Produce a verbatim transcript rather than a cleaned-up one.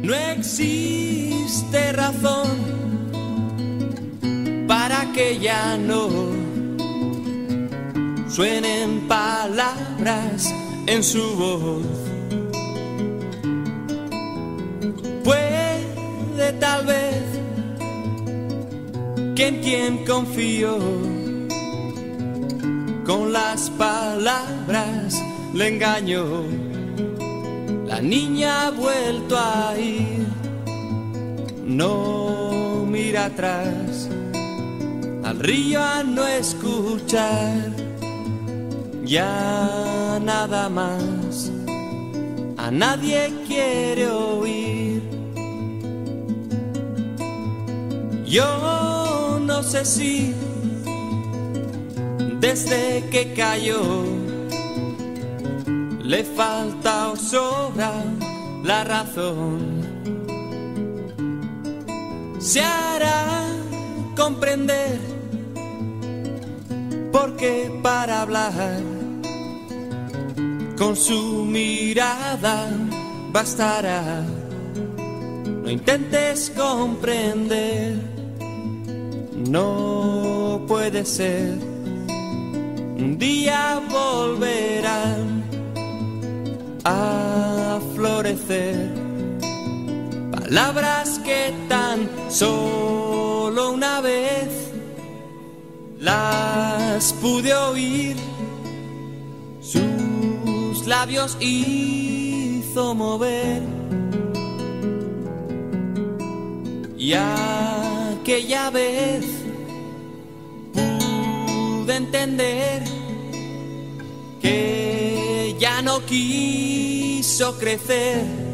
No existe razón para que ya no suenen palabras en su voz. Puede tal vez que en quien confío con las palabras le engaño. La niña ha vuelto a ir, no mira atrás, al río a no escuchar ya nada más, a nadie quiere oír. Yo no sé si desde que cayó le falta o sobra la razón. Se hará comprender porque para hablar con su mirada bastará. No intentes comprender, no puede ser. Un día volverán a florecer palabras que tan solo una vez las pude oír. Sus labios hizo mover y aquella vez pude entender que ya no quiso crecer.